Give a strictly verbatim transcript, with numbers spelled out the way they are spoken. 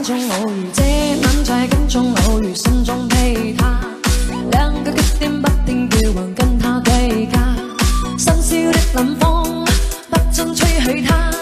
跟踪偶遇，这晚在跟踪偶遇，心中被他两个缺點不停叫喚，跟他對家，新鮮的冷風不准吹許他。